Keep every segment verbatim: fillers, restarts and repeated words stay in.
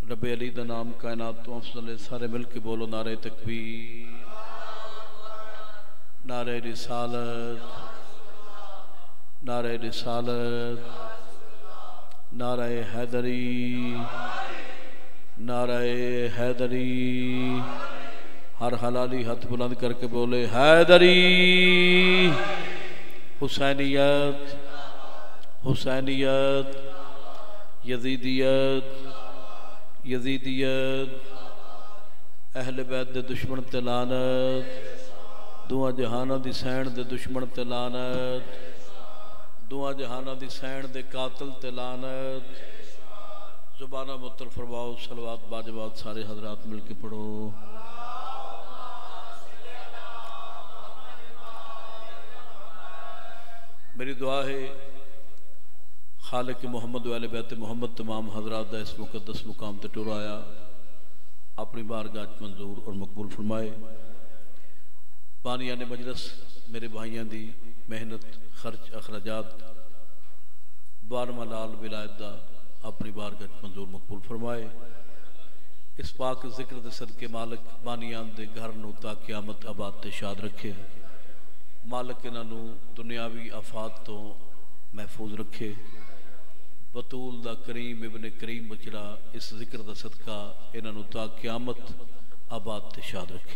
رب علی دا نام کائنات تو افضل ہے، سارے مل کے بولو نعرہ تکبیر، نعرہ رسالت، نعرہ رسالت، نعرہ حیدری، نعرہ حیدری، ہر حلالی ہاتھ بلند کر کے بولے حیدری، حسینیت، حسینیت، یزیدیت، یزیدیت، اہل بیت دے دشمن تے لعنت، دعا جہانہ دی سین دے دشمن تے لعنت، دعا جہانہ دی سین دے قاتل تے لعنت۔ زبانہ مطلب فرماؤ، صلوات باجوات سارے حضرات مل کے پڑھو۔ میری دعا ہے خالق محمد و اہل بیت محمد تمام حضرات دا اس مقدس مقام تے ٹر آیا اپنی بارگاہ منظور اور مقبول فرمائے۔ بانیان مجلس میرے بھائیاں دی محنت خرچ اخراجات بارہواں لال ولایت دا اپنی بارگاہ منظور مقبول فرمائے۔ اس پاک ذکر دے صدقے مالک بانیان دے گھر نو تا قیامت آباد تے شاد رکھے، مالک انہاں نو دنیاوی آفات تو محفوظ رکھے، بطول دا کریم ابن کریم بچڑا اس ذکر دا صدقہ انہاں نو تا قیامت آباد تے شاد رکھے۔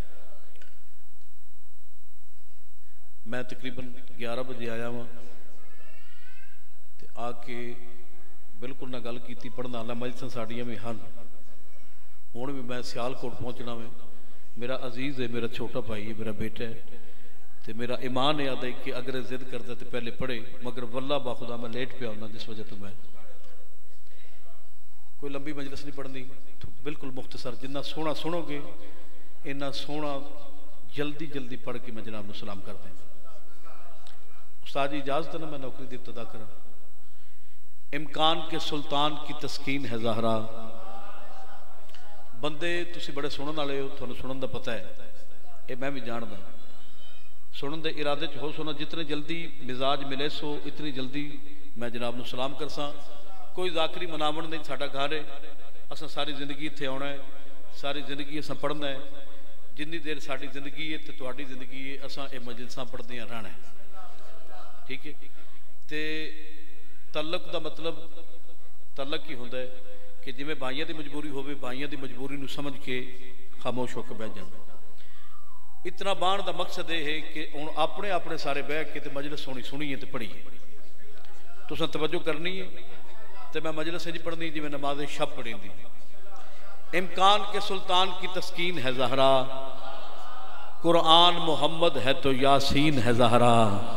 میں تقریباً گیارہ بجے آیا ہوں تے آ کے بالکل نہ گل کیتی پڑھنا اللہ مجلساں ساڑیاں میں ہن ہون بھی میں سیال کوٹ پہنچنا میں میرا عزیز ہے، میرا چھوٹا بھائی ہے، میرا بیٹا ہے تے میرا ایمان یاد ہے کہ اگر ضد کرتا تو پہلے پڑھے، مگر واللہ با خدا میں لیٹ پہ ہونا جس وجہ تو میں کوئی لمبی مجلس نہیں پڑھنی، تو بالکل مختصر جنہ سونا سنو گے انہ سونا جلدی جلدی پڑھ کے میں جناب نے سلام کر دیں۔ استاد جی اجازت ہے نا میں نوکری دی ابتدا کرا۔ امکان کے سلطان کی تسکین ہے زہرا، بندے تسی بڑے سنن والے ہو، تھانوں سنن دا پتہ ہے، اے میں بھی جاندا، سنن دے ارادے چ ہو سونا جتنے جلدی مزاج ملے سو اتنی جلدی میں جناب نو سلام کرساں۔ کوئی ذاکری مناون نہیں، ساڈا گھر ہے، اساں ساری زندگی اتنے آنا ہے، ساری زندگی اساں پڑھنا ہے، جنی دیر ساری زندگی ہے تے تہاڈی زندگی ہے، اساں اے مجلساں پڑھدیاں رہنا ہے، ٹھیک ہے۔ تے تعلق دا مطلب تعلق ہی ہوندا ہے کہ جویں بھائیاں دی مجبوری ہوے بھائیاں دی مجبوری نو سمجھ کے خاموش ہو کے بیٹھ جانا۔ اتنا بان دا مقصد یہ ہے کہ ہن اپنے اپنے سارے بیٹھ کے تے مجلس سونی سنیے تے پڑھیے، تساں توجہ کرنی ہے تے میں مجلس نہیں پڑھنی جویں نماز شب پڑھی دی۔ امکان کے سلطان کی تسکین ہے زہرا، قرآن محمد ہے تو یاسین ہے زہرا۔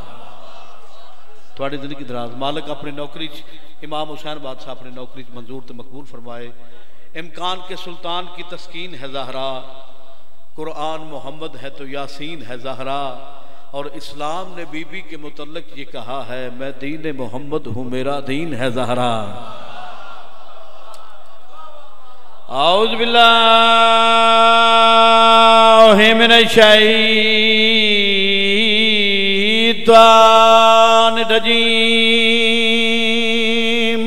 تھوڑی زندگی دراز مالک اپنی نوکری امام حسین بادشاہ اپنی نوکری منظور تے مقبول فرمائے۔ امکان کے سلطان کی تسکین ہے زہرا، قرآن محمد ہے تو یاسین ہے زہرا، اور اسلام نے بی بی کے متعلق یہ کہا ہے میں دین محمد ہوں میرا دین ہے زہرا۔ اعوذ باللہ من الشیطان الرجیم،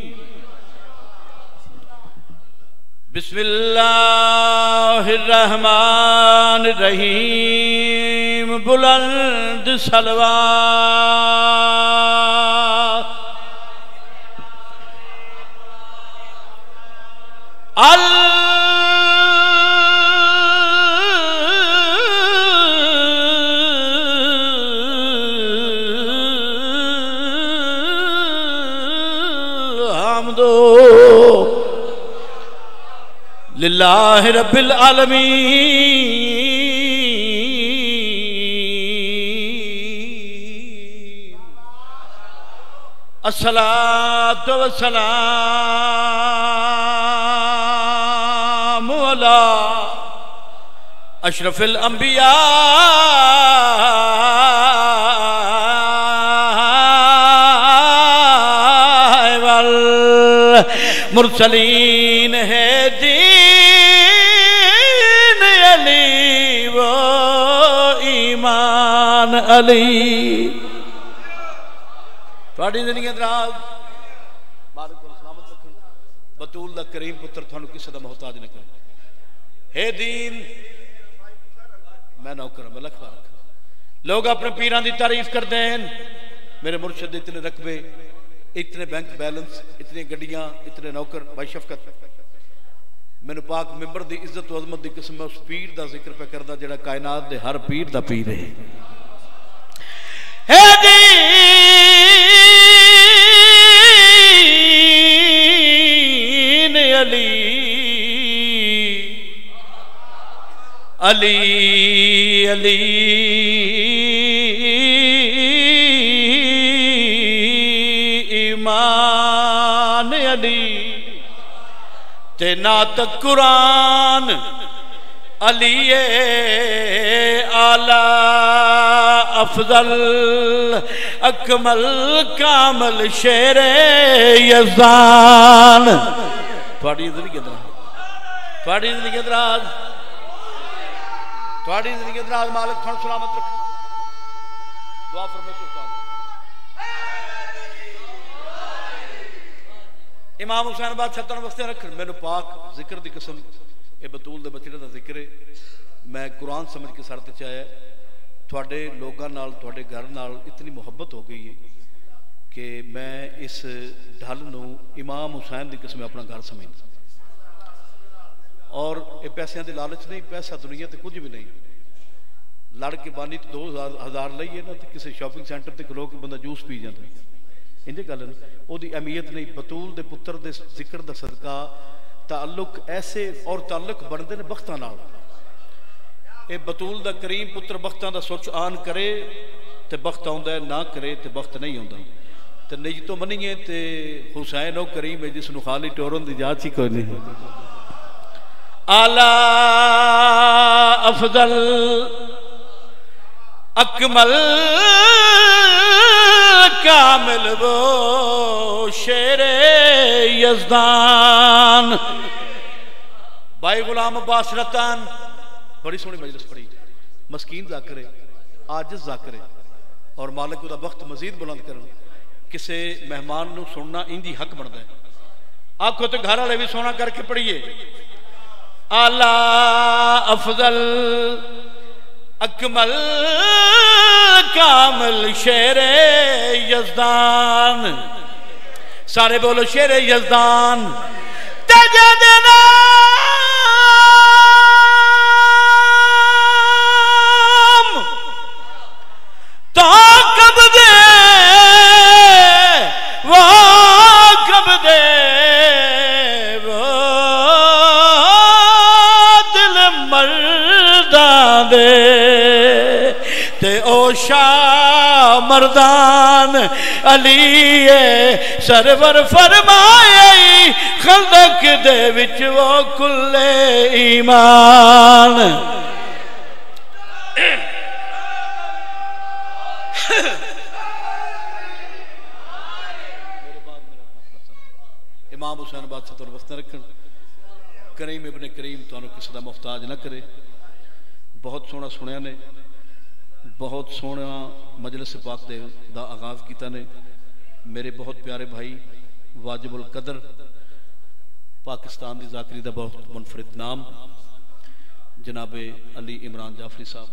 بسم اللہ الرحمن الرحیم، بلند صلوات الحمد للہ رب العالمین، الصلاة والسلام علی اشرف الانبیاء والمرسلین ہے دین علی و ایمان علی۔ تھوڑی زندگی دراز، بارک اور سلامت رکھیں، بطول دا کریم پتر تھانو کسی دا محتاج نہ کرے ہے دین میں نوکر میں لکھ بارک لوگ اپنے پیران دی تعریف کر دیں میرے مرشد اتنے رقبے اتنے بینک بیلنس اتنے گڑیاں اتنے نوکر بھائی شفقت میں نے پاک ممبر دی عزت و عظمت دی قسم میں اس پیر دا ذکر پہ کردہ جڑا کائنات دے ہر پیر دا پیر ہے ہے دین علی علی علی ایمان علی تے نات قرآن علی اعلی افضل اکمل کامل شیر یزدان تھوڑی زندگی اندراز تھوڑی زندگی اندراز تھوڑی زندگی اندراز مالک تھوڑا سلامت رکھ دعا فرمائے سلطان امام حسین بعد چھتن وقتے رکھ میں نے پاک ذکر دی قسم اے بطول دے بچڑے دا ذکر ہے میں قرآن سمجھ کے سارتے چاہے تھوڑے لوگاں نال تھوڑے گھر نال اتنی محبت ہو گئی ہے کہ میں اس ڈھل نو امام حسین دی قسم اپنا گھر سمجھ اور یہ پیسے دی لالچ نہیں پیسہ دنیا تے کچھ بھی نہیں لڑ کے بانی تو دو ہزار لئیے نا تو کسی شاپنگ سینٹر تے کھلو کے بندہ جوس پی جاتا ہے انجھے گل نہیں وہ دی اہمیت نہیں بطول دے پتر دے ذکر دا صدقہ تعلق ایسے اور تعلق بندے نے بختہ نال اے بطول دا کریم پتر بختہ دا سوچ آن کرے تے بختہ ہوندہ ہے نہ کرے تے بخت نہیں ہوندہ تے نہیں تو منیے تے حسین و کریم ہے جس نو خالی ٹورن دی جات ہی کوئی نہیں اعلی افضل اکمل کامل وہ شیر یزدان بھائی غلام عباس رتان بڑی سونی مجلس پڑھی مسکین ذاکرے عاجز ذاکرے اور مالک دا بخت مزید بلند کرنے کسے مہمان نو سننا اندی حق بڑھتا ہے آپ کو تو گھر والے بھی سونا کر کے پڑھیے اعلی افضل اکمل کامل شیر یزدان سارے بولو شیر یزدان تجھے نام تو کب دے وہ کب دے وہ دل مردان دے تے او شاہ مردان علی سرور فرمائے خلق دے وچ وہ کل ایمان امام حسین بات سے تو وقت رکھن کریم ابن کریم تو انہوں کسی دا محتاج نہ کرے بہت سونا سنیا نے بہت سونا مجلس پاک دے دا آغاز کیتا نے میرے بہت پیارے بھائی واجب القدر پاکستان دی ذاکری دا بہت منفرد نام جناب علی عمران جعفری صاحب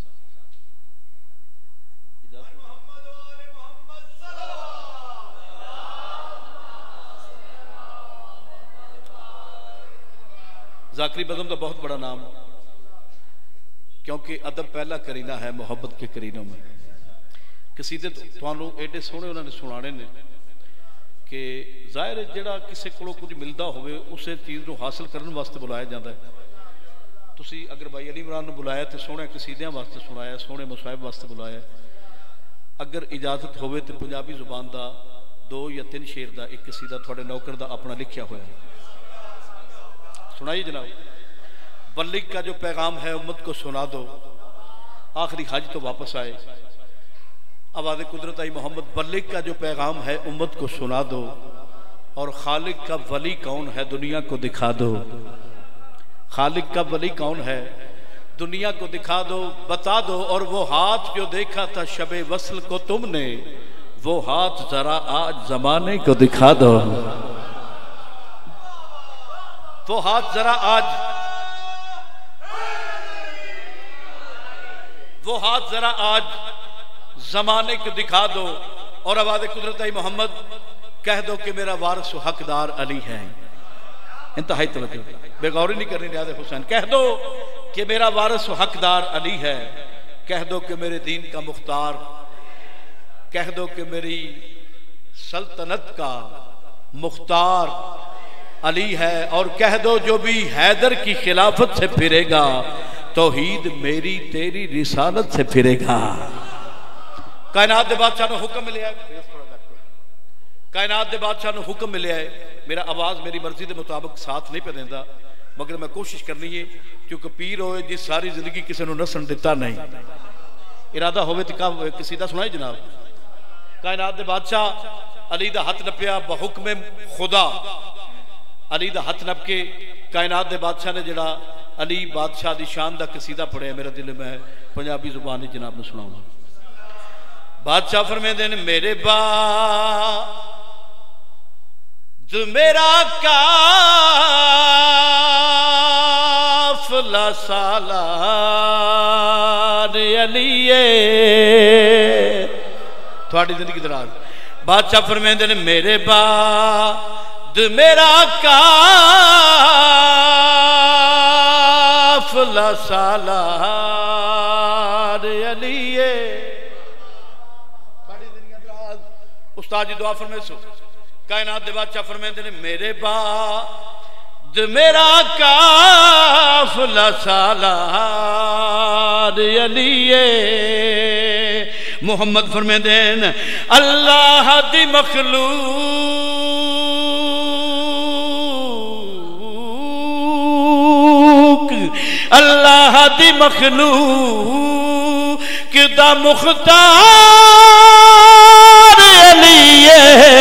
ذاکری بزم دا بہت بڑا نام کیونکہ ادب پہلا کرینہ ہے محبت کے کرینوں میں قصیدے توانوں ایڈے سونے انہوں نے سنانے نے کہ ظاہر ہے جڑا کسے کولو کچھ ملدا ہوئے اسے چیز نو حاصل کرنے واسطے بلایا جاتا ہے تسی اگر بھائی علی عمران نے بلایا تو سونے قصیدیاں واسطے سنایا سونے مصائب واسطے بلایا اگر اجازت ہوئے تو پنجابی زبان دا دو یا تین شیر دا ایک قصیدہ تھوڑے نوکر دا اپنا لکھیا ہوا ہے سنائیے جناب بلغ کا جو پیغام ہے امت کو سنا دو آخری حج تو واپس آئے آواز قدرت آئی محمد بلغ کا جو پیغام ہے امت کو سنا دو اور خالق کا ولی کون ہے دنیا کو دکھا دو خالق کا ولی کون ہے دنیا کو دکھا دو بتا دو اور وہ ہاتھ جو دیکھا تھا شب وصل کو تم نے وہ ہاتھ ذرا آج زمانے کو دکھا دو وہ ہاتھ ذرا آج وہ ہاتھ ذرا آج زمانے کو دکھا دو اور آواز قدرت محمد کہہ دو کہ میرا وارث و حقدار علی ہے. انتہائی توجہ، بے غوری نہیں کرنی نیاز حسین. کہہ دو کہ میرا وارث و حقدار علی ہے. کہہ دو کہ میرے دین کا مختار. کہہ دو کہ میری سلطنت کا مختار علی ہے. اور کہہ دو جو بھی حیدر کی خلافت سے پھرے گا توحید میری تیری رسالت سے پھرے گا. کائنات دے بادشاہ نے حکم ملیا ہے کائنات دے بادشاہ نے حکم ملیا ہے. میرا آواز میری مرضی دے مطابق ساتھ نہیں پہ دیندہ، مگر میں کوشش کرنی ہے کیونکہ پیر ہوئے جی ساری زندگی کسی نے نسن دیتا نہیں. ارادہ ہوئے تو کسی دا سنائی جناب. کائنات دے بادشاہ علی دا ہاتھ نپیا بحکم خدا. علی دا ہاتھ نپ کے کائنات دے بادشاہ نے جڑا علی بادشاہ دی شان دا قصیدہ پڑھے. میرا دل میں پنجابی زبانی جناب نے سناؤں. بادشاہ فرمائے دین میرے بعد میرا کافلہ سالار علیے. تھوڑی زندگی دراز. بادشاہ فرمائے دین میرے بعد میرا کافلہ سالار علیے. استاد جی دعا فرمائے سو. کائنات دے بادشاہ فرمائے دے میرے بعد میرا کافلہ سالار علیے. محمد فرمائے دین اللہ دی مخلوق اللہ دی مخلوق دا مختار علیے.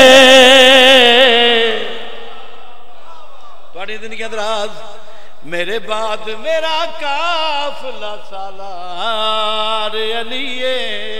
توڑی دن کے اندراز میرے بعد میرا کافلہ سالار علیے.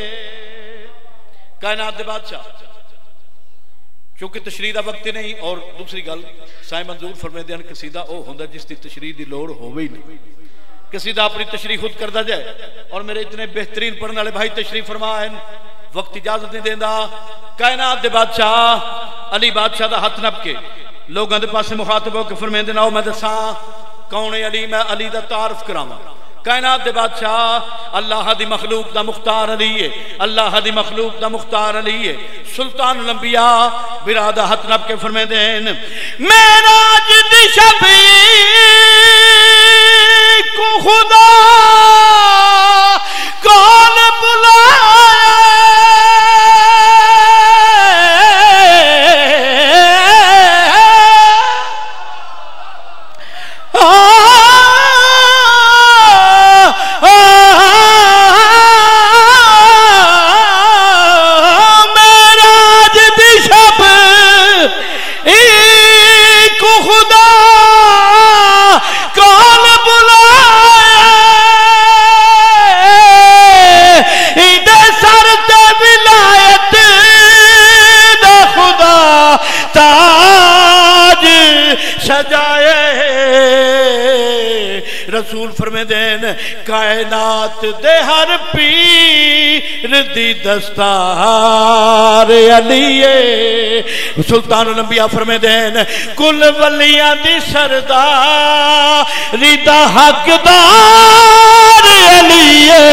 کائنات دے بادشاہ چونکہ تشریح دا وقت نہیں. اور دوسری گل سائیں منظور فرمائے دیان قصیدہ او ہوندہ جس دی تشریح دی لوڑ ہوئی نہیں. قصیدہ اپنی تشریح خود کردہ جائے. اور میرے اتنے بہترین پڑھنے والے بھائی تشریح فرمائیں وقت اجازت نہیں دیندہ. کائنات دے بادشاہ علی بادشاہ دا ہاتھ نپ کے لوگاں دے پاس مخاطب ہو کے فرمائیں دینا او میں دساں کون علی میں علی دا تعارف کراما. کائنات دے بادشاہ اللہ دی مخلوق دا مختار علی ہے. اللہ دی مخلوق دا مختار علی ہے. سلطان الانبیاء برادہ ہاتھ نپ کے فرمائیں دین میراج دی شبی کو خدا کون بلایا رسول فرمائے دین کائنات دے ہر پیر دی دستار علیے. سلطان الانبیاء فرمائے دین کل ولیاں دی سرداری دا حقدار علیے.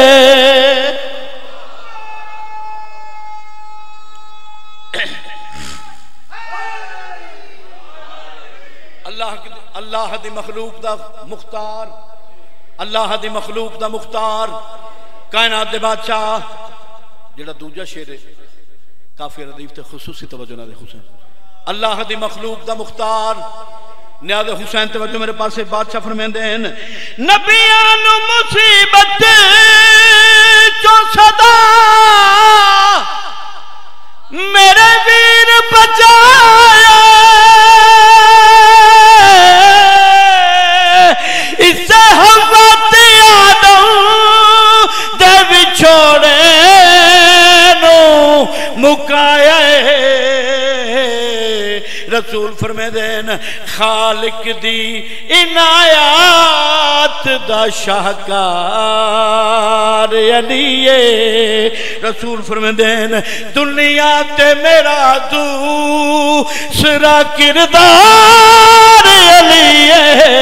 اللہ دی مخلوق دا مختار اللہ دی مخلوق دا مختار. کائنات دے بادشاہ جڑا دوجہ شیر ہے کافی ردیف تے خصوصی توجہ نہ دے حسین. اللہ دی مخلوق دا مختار نیاز حسین توجہ میرے پاس بادشاہ فرمائیں دین نبیان مصیبت جو صدا میرے ویر بچایا اس سے حضرت آدم دے بچھوڑے نو مکایا. رسول فرمائے دے فرمیندین خالق دی عنایات دا شاہکار علیے رسول فرمیندین دنیا تے میرا دوسرا کردار علیے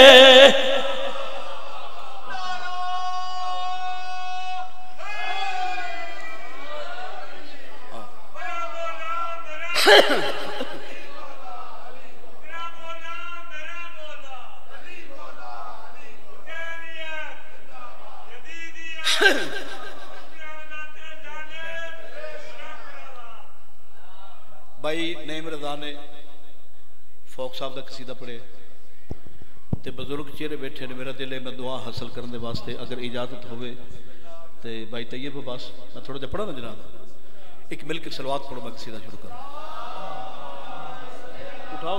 بھائی نعیم رضا نے فوق صاحب دا قصیدہ پڑھے تے بزرگ چہرے بیٹھے نے میرا دل ہے میں دعا حاصل کرنے واسطے اگر اجازت ہوئے تے بھائی طیب عباس میں تھوڑا جا پڑھا نا جناب ایک مل کے صلوات پڑھو میں قصیدہ شروع کروں اٹھاؤ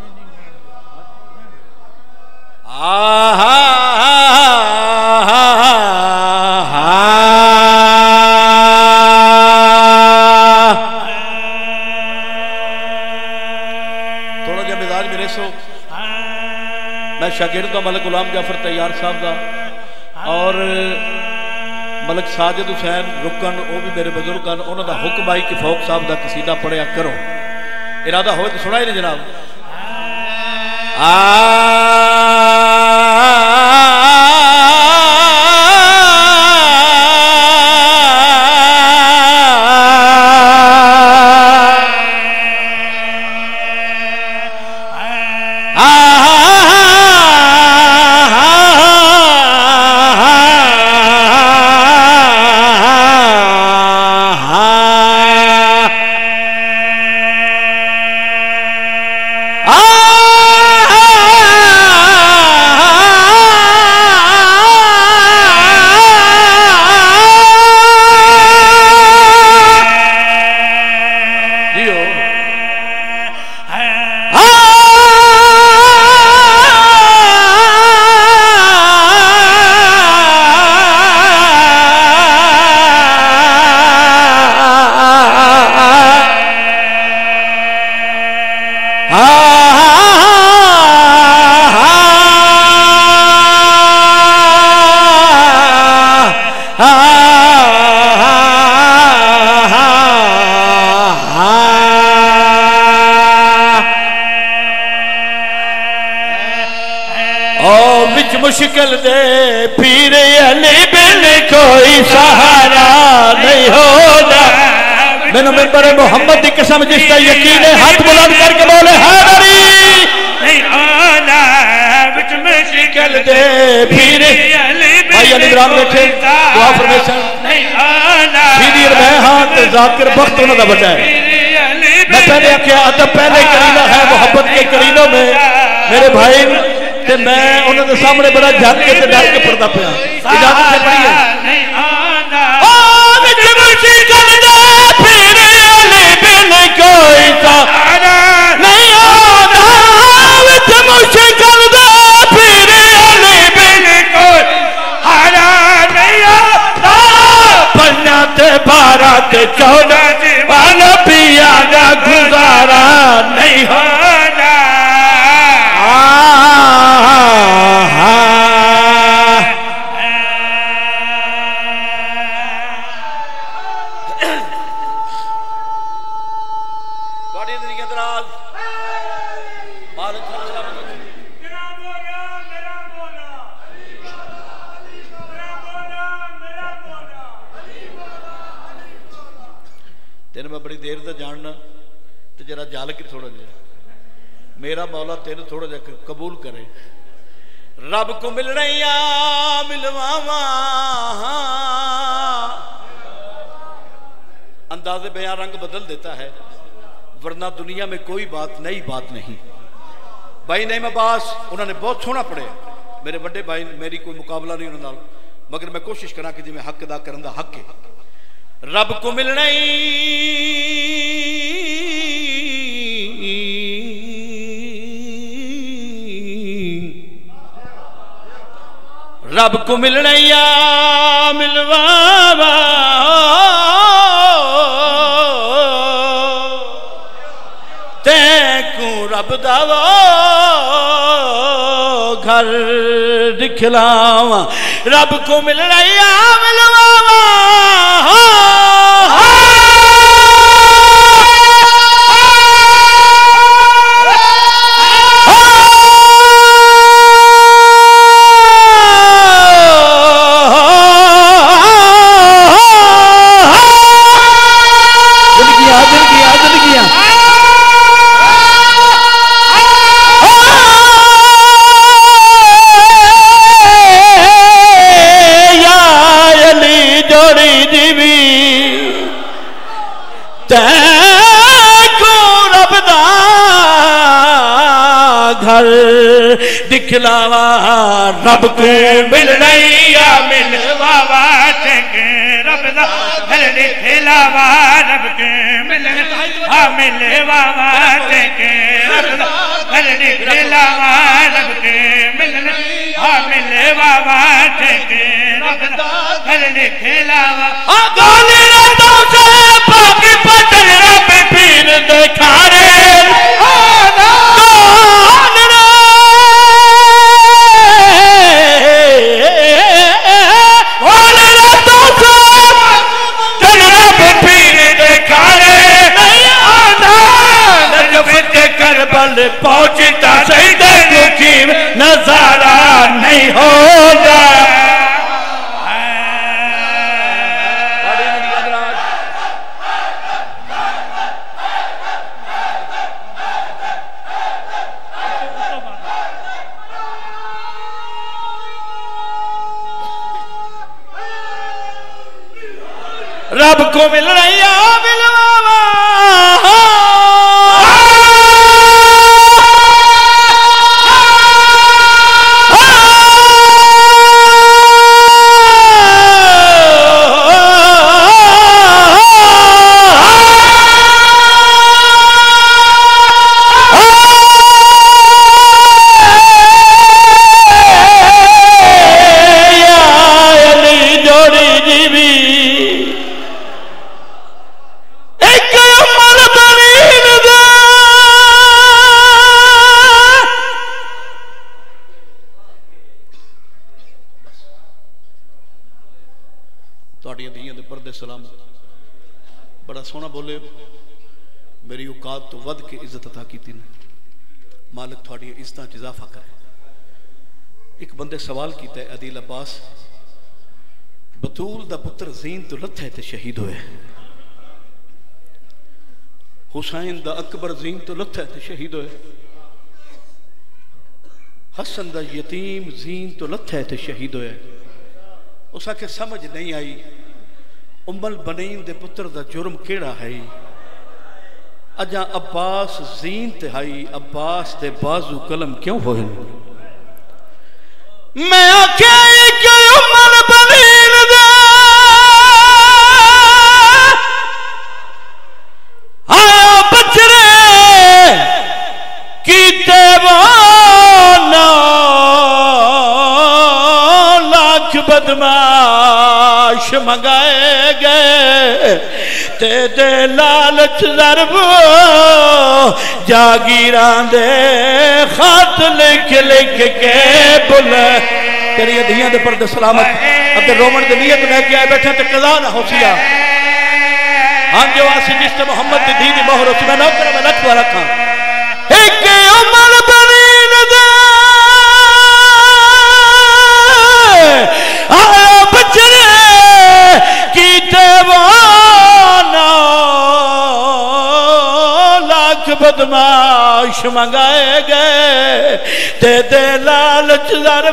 تھوڑا جا مزاج میرے سو میں شاگرد ہوں ملک غلام جعفر تیار صاحب دا اور ملک ساجد حسین رکن وہ بھی میرے بزرگ ہیں انہوں دا حکم آئی کہ فوق صاحب دا قصیدہ پڑھیا کرو ارادہ ہوئے تو سنا ہی نہیں جناب مشکل دے پیر علی بن کوئی سہارا نہیں ہونا میں نے ممبر محمد کی قسم جس کا یقین ہے ہاتھ بلند کر کے بولے حیدری نہیں ہونا بچ مشکل دے پیر علی بھائی علی برام بیٹھے دعا فرمیشن نہیں ہونا سیدھی ربیحان ذاکر بخت انہوں دا بڑا ہے میں پہلے کیا ادب پہلے کرینہ ہے محبت کے کرینوں میں میرے بھائی تے میں انہوں نے سامنے بڑا جھاگ کے تے ڈر کے پردہ پہ اجازت سے پڑھی ہے آمد مشکل دے پھر علی بن کوئی سہارا نہیں ہونا آمد مشکل دے پھر علی بن کوئی سہارا نہیں ہونا پنجا تے بارہ تے چودہ والا پیا گا گزارا نہیں ہونا تین میں بڑی دیر دا جاننا تو جرا جال کی تھوڑا جائے میرا مولا تین تھوڑا جا قبول کرے رب کو مل رہی ملواما انداز بیان رنگ بدل دیتا ہے ورنہ دنیا میں کوئی بات نئی بات نہیں بھائی نعیم عباس انہوں نے بہت سونا پڑے میرے بڑے بھائی میری کوئی مقابلہ نہیں انہوں نے مگر میں کوشش کرنا کہ جی میں حق ادا کرن دا حق ہے رب کو مل رہی رب کو مل رہی ملوا تے کو رب دعوا گھر دکھلاواں رب کو مل رہی ملواواں دکھلاوا رب کو مل رہی ملواوا چنگے رب دا گھر دکھلاوا رب کو مل ملواوا چنگے رب دا گھر دکھلاوا رب کو مل ملواوا چنگے رب دا گھر دکھلاوا گالی راتوں سے پاکی پتر رب پیر دکھارے پہنچتا سیدہ مقیم نظارہ نہیں ہوگا رب کو مل رہی ہے ملواوا بڑا سونا بولے میری اوقات تو ود کے عزت عطا کی تھی مالک تھوڑی عزتاں اضافہ کرے ایک بندے سوال کیتا ہے عدیل عباس بطول دا پتر زین تو لتھے تے شہید ہوئے حسین دا اکبر زین تو لتھے تے شہید ہوئے حسن دا یتیم زین تو لتھے تے شہید ہوئے اسا کے سمجھ نہیں آئی ام البنین دے پتر دا جرم کیڑا ہے اجا عباس زین تے ہائی عباس تے بازو قلم کیوں ہوئے میں آکھائی کہ ام البنین دے آیا بچرے کیتے وانا لاکھ بدماش منگائے گئے تے دے لالچ ضرب جاگیران دے خط لکھ لکھ کے بلے تیری ادھیاں دے پردے سلامت اب دے رومن دے نیت میں کیا بیٹھے تے قضا نہ ہو سیا ہم جو آسی جس تے محمد دی دینی مہر اس میں نوکر میں لکھوا رکھا ایک عمر بنین دے آیا بچرے کیتے وانا لاکھ بدماش منگائے گئے تے دے لالچ ضرب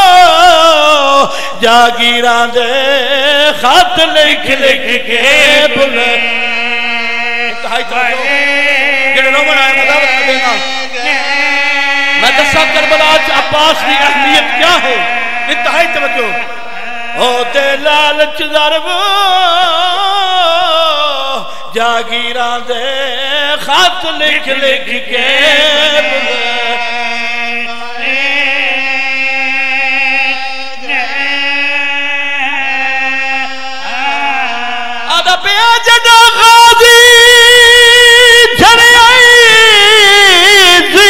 جاگیران دے خط لکھ لکھ کے بلے انتہائی توجہ جنہوں رومن آئے مدابت کر دینا میں دسا کربلا عباس کی اہمیت کیا ہے انتہائی توجہ او دے لالچ ضرب جاگیران دے خط لکھ لکھ کے بلے آدھا پیا جڑا غازی جھڑی آئی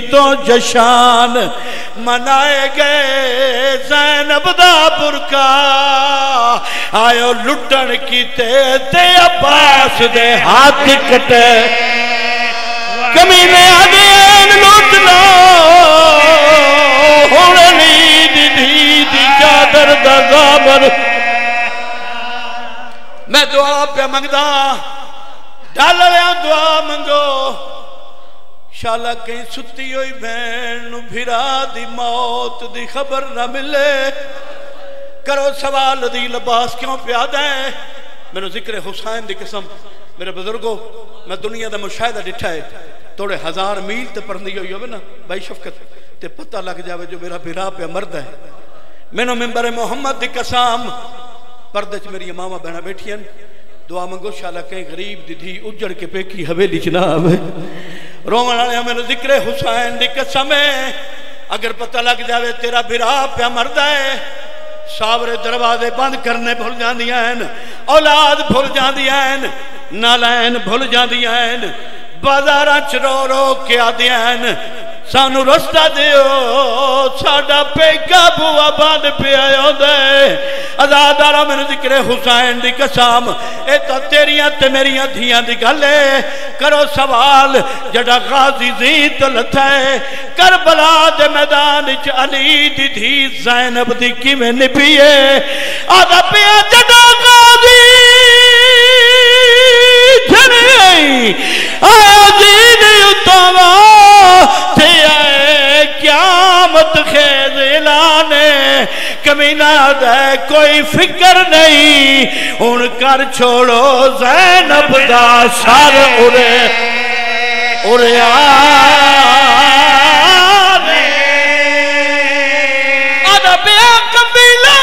تو جشان منائے گئے زینب دا برکا آئیو لٹن کیتے تے عباس دے ہاتھ کٹے کمینے آدین لٹ لو ہونی دی دی دی چادر دا زابر میں دعا پہ منگدا ڈال لیا دعا منگو شالا کہیں ستی ہوئی بہن نو بھرا دی موت دی خبر نہ ملے کرو سوال دی لباس کیوں پیادہ ہے میں ذکر حسین دی قسم میرے بزرگوں میں دنیا دا مشاہدہ ڈٹھا ہے توڑے ہزار میل تے پرندی ہوئی ہوئے نا بھائی شفقت تے پتہ لگ جاوے جو میرا بھرا پہ مرد ہے میں نو ممبر محمد دی قسم پردے چ میری ماما بہنا بیٹھی ہیں دعا منگو شالا کہیں غریب دی دھی اجڑ کے پیکی حویلی جناب رومن والے ہمیں ذکر حسین دی قسم ہے اگر پتہ لگ جاوے تیرا بھرا پہ مردا ہے ساورے دروازے بند کرنے بھول جاندیاں ہیں اولاد بھول جاندیاں ہیں نالین بھول جاندیاں ہیں بازاراں چ رو رو کے آدیاں ہیں سانو رستہ دیو ساڑا پیکا بوا بان پہ آیا دے ازادارہ میں نے ذکر حسین دی قسم اے تا تیریاں تے میریاں دھیاں دی گھلے کرو سوال جڑا غازی زیت لتھے کربلا دے میدان اچ علی دی دھی زینب دی کی میں نبیے آدھا پیا جڑا غازی جھنے آیا دین اتوا تھے آئے قیامت خیز اعلانے کمینہ دے کوئی فکر نہیں ان کر چھوڑو زینب دا سر اڑے اڑے آنے آدھا بیا کمینہ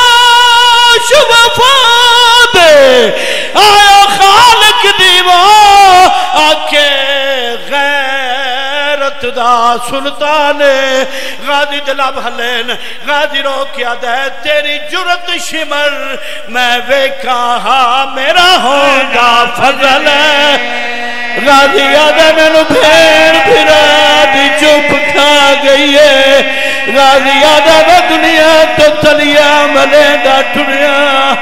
شبفا دے آیا خالق دیوہ آکے غیرت دا سلطان غازی دلاب حلین غازی رو کیا دے تیری جرت شمر میں ویکھا میرا ہوگا فضل غازی آدھے میں نو پھیر پھرا دی چپ کھا گئی ہے غازی آدھے میں دنیا تو تلیا ملے دا ٹھنیا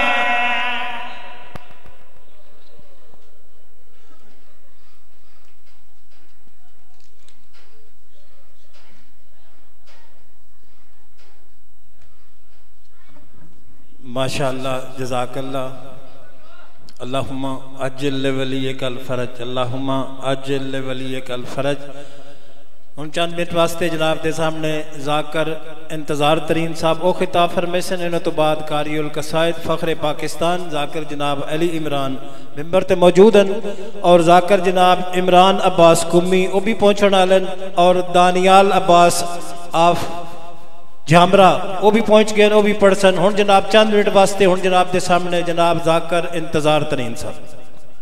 ماشاءاللہ جزاک اللہ اللہم اجل لولیک الفرج اللہم اجل لولیک الفرج ان چند منٹ واسطے جناب دے سامنے ذاکر انتظار ترین صاحب او خطاب فرمیسن انہوں تو بعد قاری القصائد فخر پاکستان ذاکر جناب علی عمران ممبر تے موجود ہیں اور ذاکر جناب عمران عباس کمی او بھی پہنچنا لن اور دانیال عباس آف جامرہ وہ بھی پہنچ گئے وہ بھی پڑھسن ہون جناب چند منٹ واسطے ہون جناب دے سامنے جناب ذاکر انتظار ترین صاحب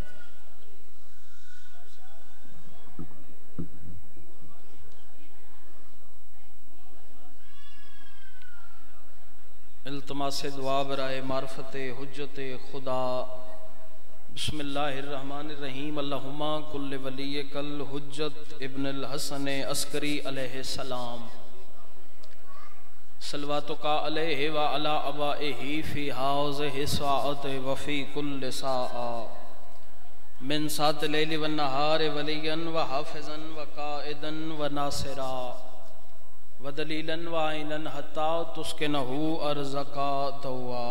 التماس دعا برائے معرفت حجت خدا بسم اللہ الرحمن الرحیم اللہم کل ولی کل حجت ابن الحسن عسکری علیہ السلام صلواتک علیہ وعلی آبائہ فی حوضہ ساعت وفی کل ساعہ من سات لیل والنہار ولیا وحافظا وقائدا وناصرا ودلیلا وعینا حتی تسکنہو ارزقا توا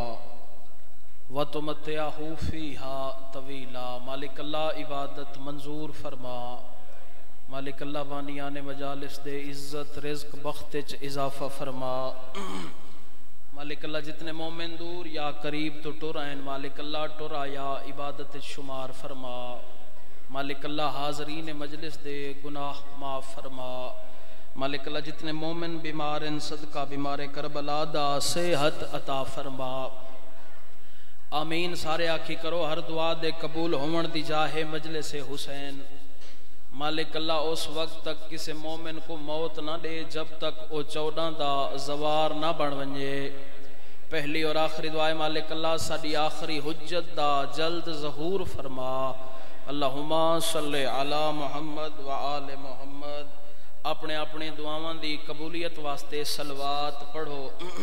وتمتعہو فیہا طویلا مالک اللہ عبادت منظور فرما مالک اللہ بانیان مجالس دے عزت رزق بختچ اضافہ فرما مالک اللہ جتنے مومن دور یا قریب تو ٹرائن مالک اللہ ٹرا یا عبادت شمار فرما مالک اللہ حاضرین مجلس دے گناہ معاف فرما مالک اللہ جتنے مومن بیمار ان صدقہ بیمار کربلا دا صحت عطا فرما آمین سارے آکھی کرو ہر دعا دے قبول ہون دی جاہے مجلس حسین مالک اللہ اس وقت تک کسی مومن کو موت نہ دے جب تک او چودہ دا زوار نہ بڑھ ونجے پہلی اور آخری دعائے مالک اللہ ساڑی آخری حجت دا جلد ظہور فرما اللہم صلی علی محمد وآل محمد اپنے اپنے دعاواں دی قبولیت واسطے صلوات پڑھو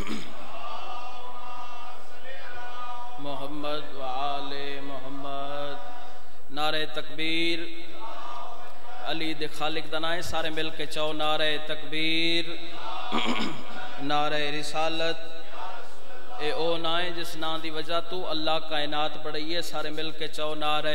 محمد و آل محمد نعرہ تکبیر علی دے خالق دنائے سارے مل کے چاہو نعرہ تکبیر نعرہ رسالت اے او نائے جس نا دی وجہ تو اللہ کائنات بڑھئی ہے سارے مل کے چاہو نعرہ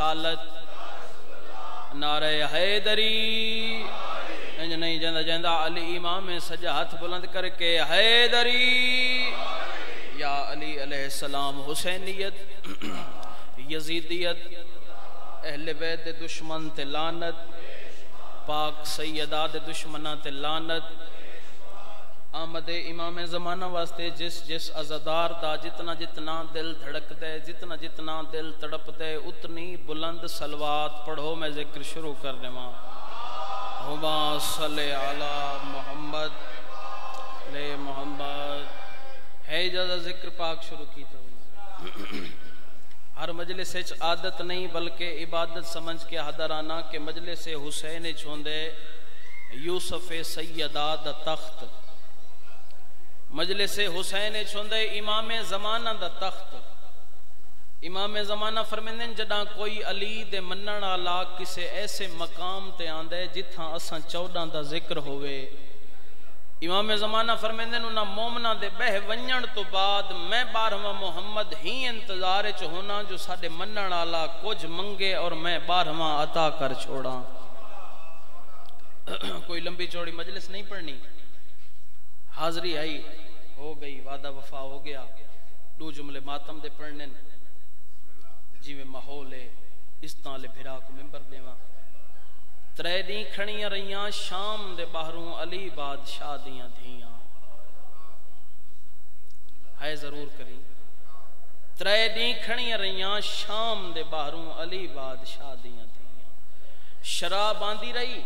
رسالت نعرہ حیدری انج نہیں جندہ جندہ علی امام سجا ہاتھ بلند کر کے حیدری یا علی علیہ السلام حسینیت یزیدیت اہل بیت دشمن تے لعنت پاک سیدہ دے دشمنہ تے لعنت آمد امام زمانہ واسطے جس جس عزدار دا جتنا جتنا دل دھڑک دے جتنا جتنا دل تڑپ دے اتنی بلند صلوات پڑھو میں ذکر شروع کر دے ماں ہما صلی علی محمد لے محمد ہے اجازہ ذکر پاک شروع کی تو ہر مجلس اچ عادت نہیں بلکہ عبادت سمجھ کے حضرانہ کے مجلس حسین چھوندے یوسف سیدہ دا تخت مجلس حسین چھوندے امام زمانہ دا تخت امام زمانہ فرمیندن جڑا کوئی علی دے منن والا کسے ایسے مقام تے آندے جتھاں اساں چودہ دا ذکر ہوئے امام زمانہ فرمیندن انہاں مومنہ دے بہ ونجن تو بعد میں بارہواں محمد ہی انتظار چ ہونا جو ساڈے منن والا کچھ منگے اور میں بارہواں عطا کر چھوڑا کوئی لمبی چوڑی مجلس نہیں پڑھنی حاضری آئی ہو گئی وعدہ وفا ہو گیا دو جملے ماتم دے پڑھنے جی میں ماحول ہے اس طالب بھرا کو ممبر دیواں ترے دیں کھڑیاں رہیاں شام دے باہروں علی بادشاہ دیاں دھیاں ہے ضرور کریں ترے دیں کھڑیاں رہیاں شام دے باہروں علی بادشاہ دیاں دھیاں شراب آندی رہی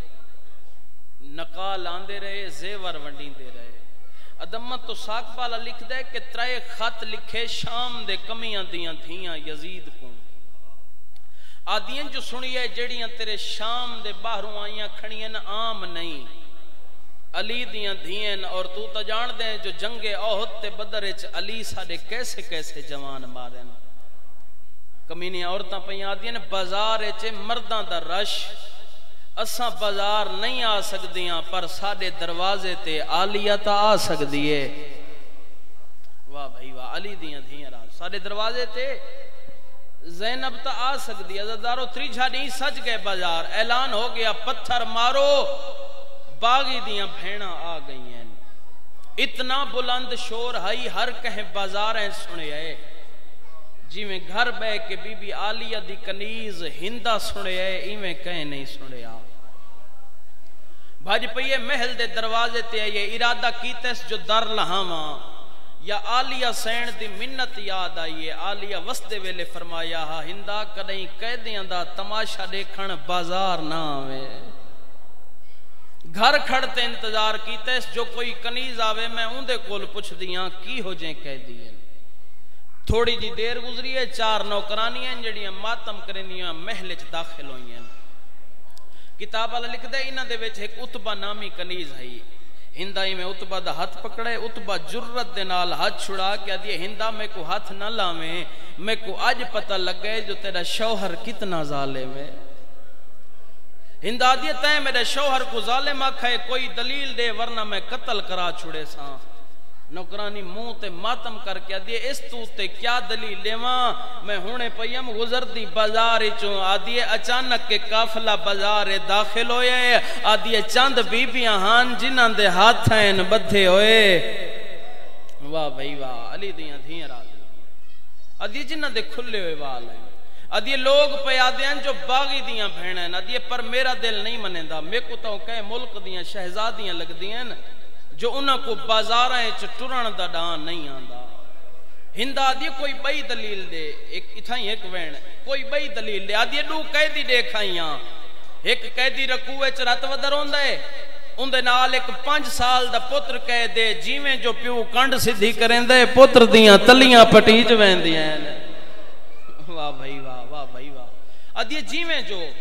نقال آندے رہے زیور ونڈی دے رہے ادمت تو ساک بالا لکھ دے کہ ترے خط لکھے شام دے کمیاں دیاں دھیاں یزید کو آدین جو سنیے جڑیاں تیرے شام دے باہروں آئیاں کھڑیاں عام نہیں علی دیاں دھیاں اور تو تا جان دیں جو جنگ احد تے بدر چ علی ساڑے کیسے کیسے جوان مارے کمینی عورتاں پہیاں آدین بازار چ مرداں دا رش اساں بازار نہیں آ سکدیاں پر ساڑے دروازے تے آلیت آ سکدیے واہ بھائی واہ علی دیاں دھیاں راز ساڑے دروازے تے زینب تا آ سکدی عزدارو تریجھا نہیں سج گئے بازار اعلان ہو گیا پتھر مارو باغی دیاں بھیڑاں آ گئی ہیں اتنا بلند شور ہائی ہر کہیں بازاریں سنے آئے جی میں گھر بے کے بی بی آلیہ دی کنیز ہندہ سنے آئے ایمیں کہیں نہیں سنے آ بھاج پئیے محل دے دروازے تے آئیے ارادہ کیتیس جو در لہاں یا آلیہ سین دی منت یاد آئیے آلیہ وستے ویلے فرمایا ہا ہندہ کدیں قیدیاں دا تماشا دیکھن بازار نہ آوے گھر کھڑتے انتظار کیتے جو کوئی کنیز آوے میں اندے کول پوچھ دیاں کی ہو جائیں قیدی ہیں تھوڑی جی دیر گزری ہے چار نوکرانی ہیں جڑیاں ماتم کرنیاں محلچ داخل ہوئی ہیں کتاب والا لکھ دے انہاں دے وچ ایک اتبا نامی کنیز ہے ہندائی میں اتبا دا ہاتھ پکڑے اتبا جرت دے نال ہاتھ چھڑا کیا دیئے ہندہ میں کو ہاتھ نہ لاویں میں کو آج پتہ لگ گئے جو تیرا شوہر کتنا ظالم ہے ہندہ دیئے تے میرے شوہر کو ظالم آکھائے کوئی دلیل دے ورنہ میں قتل کرا چھڑے ساں نوکرانی منہ تے ماتم کر کے دیئے اس تو تے کیا دلیل لیواں میں ہونے پیم گزر دی بازار چوں آدیے اچانک کے کافلہ بازار داخل ہوئے آدیے چاند بی بیاں ہان جنہاں دے ہاتھائن بدھے ہوئے واہ بھائی واہ علی دیاں دھیاں را دیاں آدیے جنہاں دے کھلے ہوئے وال ہیں آدیے لوگ پہ آدیاں جو باغی دیاں بھیڑیں آدیے پر میرا دل نہیں منیندہ میں کو تو کہے ملک دیاں شہزادیاں لگ دیاں جو انہاں کو بازاریں چٹران دا ڈان نہیں آندا ہندہ آدھی کوئی بئی دلیل دے ایک اتھائیں ایک وین کوئی بئی دلیل دے آدھی دو قیدی دیکھائیاں ایک قیدی رکوے چرات ودر ہوندہ ہے اندے نال ایک پانچ سال دا پتر کہہ دے جیویں جو پیو کنڈ سدھی کریں دے پتر دیاں تلیاں پٹیج وین دیاں واہ بھائی واہ واہ بھائی واہ آدھی جیویں جو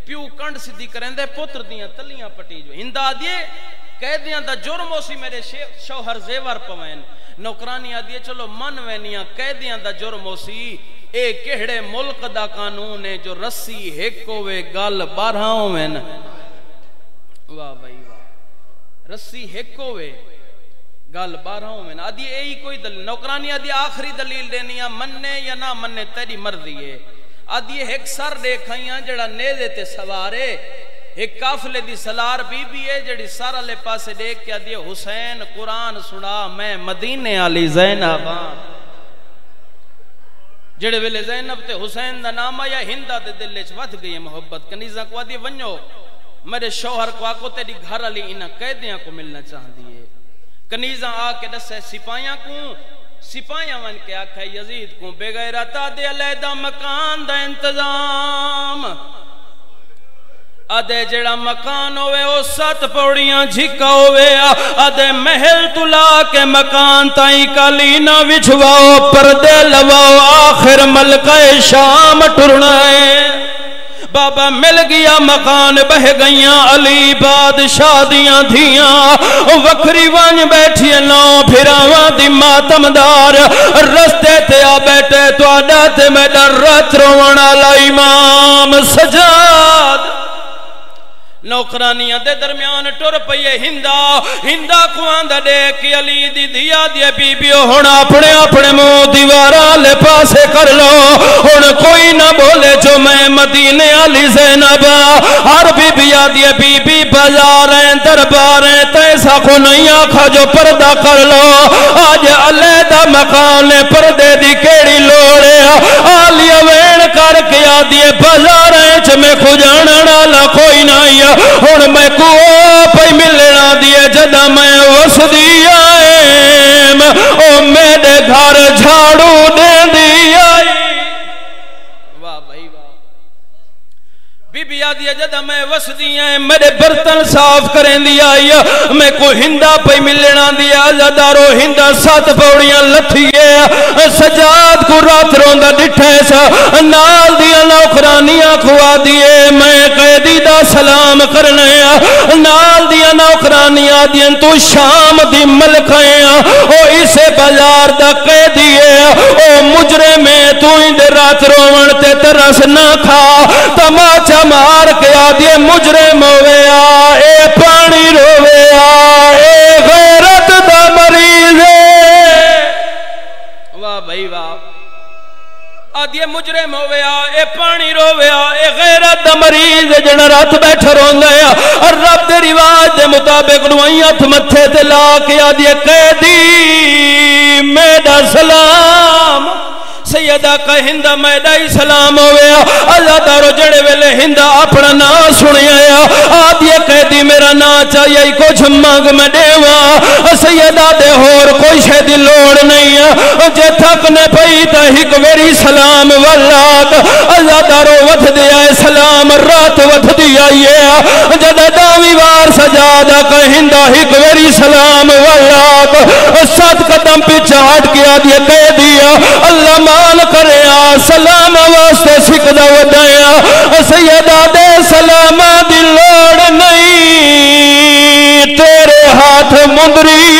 پیو کنڈ سدھی کریں دے پتر دیاں تلیاں پٹی جو ہندہ دیے قیدیاں دا جرم ہوسی میرے شوہر زیور پوین نوکرانی آدھیے چلو من وینیاں قیدیاں دا جرم ہوسی اے کہڑے ملک دا قانون ہے جو رسی ہیکوے گال بارہاں میں واہ بھائی واہ رسی ہیکوے گال بارہاں میں آدھی اے ہی کوئی دلیل نوکرانی آدھی آخری دلیل دینی ہے مننے یا نہ مننے تیری مرضی ہے آدھی ایک سر دیکھائیاں جڑا نیزے تے سوارے ایک کافلے دی سلار بی بی ہے جڑی سارا لے پاسے دیکھ کے آدھی حسین قرآن سنا میں مدینے علی زینب جڑے ویلے زینب تے حسین دا نام آیا ہندہ دے دلے چ ود گئی محبت کنیزہ کو آدھی ونجو میرے شوہر کو آکو تیری گھر علی انہاں قیدیاں کو ملنا چاہ دیئے کنیزہ آ کے دسے سپاہیاں کو سپاہیاں ون کے آکھا یزید کو بے غیرتا دے علیحدہ مکان دا انتظام آدھے جڑا مکان ہوئے او سات پوڑیاں جھکا ہوئے آدھے محل تلا کے مکان تائیں کالینا وچھواؤ پردے لواؤ آخر ملکہ شام ٹرنائے بابا مل گیا مکان بہ گئیاں علی بادشاہ دیاں دھیاں وکری وان بیٹھی نو پھراواں دی ماتمدار رستے تے آ بیٹھے تو آڈا تے میں در رات روان والا امام سجاد نوکرانیاں دے درمیان ٹر پئیے ہندہ ہندہ کو آندہ دیکھ علی دی دیا دیا بی بیو ہونا اپنے اپنے منہ دیوارہ لے پاسے کر لو ہونا کوئی نہ بولے جو میں مدینے علی زینب ہر بی بیا دیا بی بی بازاریں درباریں تیسا کو نہیں آکھا جو پردہ کر لو آج علیحدہ مکان پردے دی کیڑی لوڑے آلیہ وین کر کے آدھیے بازاریں چھ میں کھجانا ڈالا کوئی نہیں ہون میں کو پئی ملنا دیے جدہ میں وس دیا ایم او میرے گھر جھاڑو دے دیا واہ بھائی واہ بی بی آدھی جدہ میں وس دیا ایم میرے برتن صاف کریں دیا میں کو ہندہ پئی ملنا دیا زدارو ہندہ سات پوڑیاں لتھیے سجاد کو رات روندہ ڈٹھے سا نال دیا نوکرانیاں کھوا دیے میں قیدی دا سلام کرنے نال دیا نوکرانیاں دیا تو شام دی ملکیں او اسے بازار دا قیدی او مجرے میں تو اندے رات روان تے ترس نہ کھا تماچا مار کے آدھے مجرے مویا اے پانی رویا اے غیرت دا مریض واہ بھائی واہ آدھے مجرے مویا اے پانی رویا اے غیرت دا مریض جنہ رات بیٹھا رون گیا اور رب دے رواج دے مطابق نوائیت متھے تے لا کے آدھے قیدی میڈا سلام سیدہ کا ہندہ میدائی سلام ہویا اللہ دارو جڑے ویلے ہندہ اپنا نا سنی آیا آدھیے قیدی میرا نا چاہیے کچھ مانگ میں دیوا سیدہ دے ہور کوئی شہدی لوڑ نہیں ہے جے تھکنے پئی تا ہک ویری سلام واللات اللہ دارو وتھ دیا سلام رات وتھ دیا یہ جدہ داوی وار سجادہ کا ہندہ ہک ویری سلام واللات سات قدم پہ چاہٹ کیا دیا قیدی اللہ مان کرے سلام واسطے سکھدا ودایا سیدہ دے سلام دی لوڑ نہیں تیرے ہاتھ مندری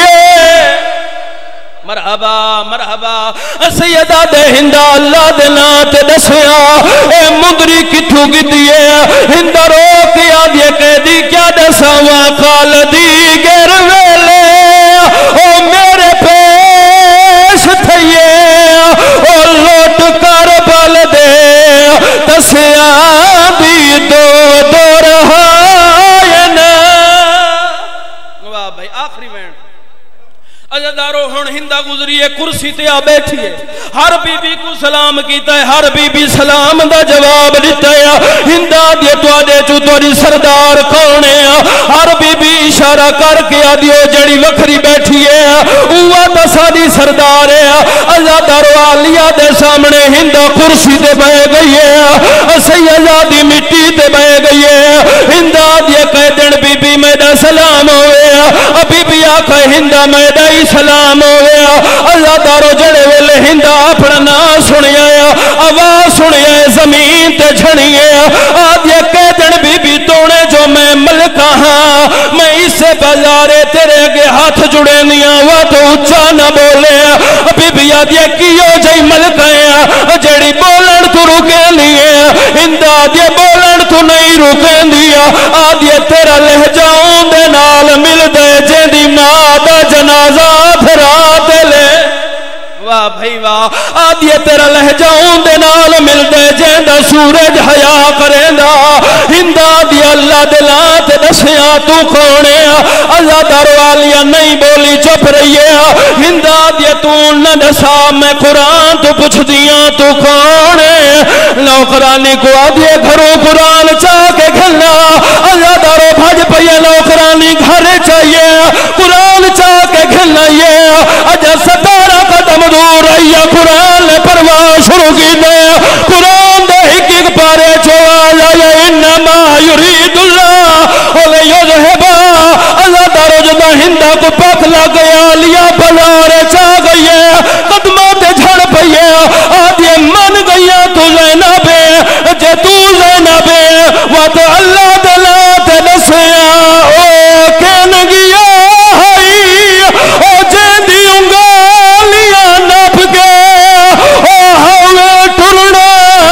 مرحبا مرحبا سیدہ دے ہندہ اللہ دے نات دسیا اے مندری کتھو کی دیئے ہندہ رو کیا دیئے قیدی کیا دسا واقال دی گر ویلے او میرے پیش تھئیے او لوٹ کر بل دے تسیا دی دو دو رہائن واہ بھائی آخری وین عزدارو ہن ہندہ گزریے کرسی تے آ بیٹھی ہے ہر بی بی کو سلام کیتا ہے ہر بی بی سلام دا جواب دیتا ہے ہندہ دے تو آدے چو توڑی سردار کونے ہر بی بی اشارہ کر کے آدیو جڑی وکھری بیٹھی ہے اوہ تا سادی سردار ہے عزدارو آلیہ دے سامنے ہندہ کرسی تے بے گئی ہے سیدہ دی مٹی تے بے گئی ہے ہندہ دے قیدن بی بی میڈا سلام ہوئے بی بی آکھا ہندہ میڈا سلام ہویا اللہ دارو جڑے ویلے ہندہ اپنا نا سنیا آواز سنیا زمین تے جھڑیے آدھے قیدن کسے بازارے تیرے اگے ہاتھ جڑے نیاں وہ تو اچھا نہ بولے بی بی آدھیا کیوں جائی ملکیں جڑی بولن تو رکے نہیں ہندا دیا بولن تو نہیں رکے دیا آدھیا تیرا لہجاؤں دے نال مل دے جے دی ماں دا جنازہ پھرات لے واہ بھائی واہ آدھیا تیرا لہجاؤں دے نال مل دے جیندہ سورج حیا کریندہ ہندہ دیا اللہ دلات دسیاں تو کونے اللہ دروالیا نہیں بولی چپ رہیے ہندہ دیا تو نہ دسا میں قرآن تو پوچھ دیا تو کونے نوکرانی کو آدھیا گھروں قرآن چاہ کے گھلنا اللہ دارو بھاج پہیے نوکرانی گھر چاہیے قرآن چاہ کے گھلنا یہ اجا ستارہ قدم دور رہی قرآن نے پرواہ شروع کی دے قرآن دے ایک ایک پارے چھوڑا یا انما یرید اللہ oleh یذہبا اللہ دارو جدہ ہندہ کو پاک لگ گیا لیا بلارے چاہ گئی قدمات جھڑ پئیے آدھے من گئی تو زینب جے تو زینب وہ تو اللہ دلات نسیا او کہن گیا ہائی او جے دیوں گا لیا نپ کے او ہوئے ٹرنا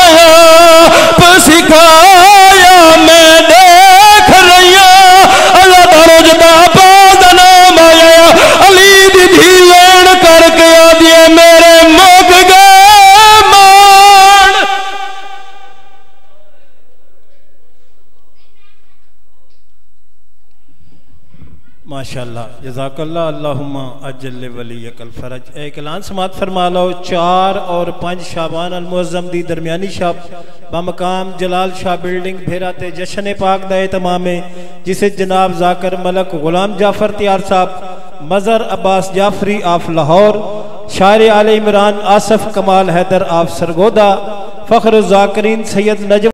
پسکایا میں دیکھ رہیا اللہ دارو جدہ باز نام آیا علی دی دھی لین کر کے آدھے میرے مک گئے مان ماشاءاللہ جزاک اللہ اللہم اجل ولیک الفرج ایک اعلان سماعت فرما لو چار اور پانچ شعبان المعظم دی درمیانی شب بمقام جلال شاہ بلڈنگ بھیرات جشن پاک دائے تمام جسے جناب ذاکر ملک غلام جعفر تیار صاحب مظہر عباس جعفری آف لاہور شاعر آل عمران آصف کمال حیدر آف سرگودا فخر الذاکرین سید نجم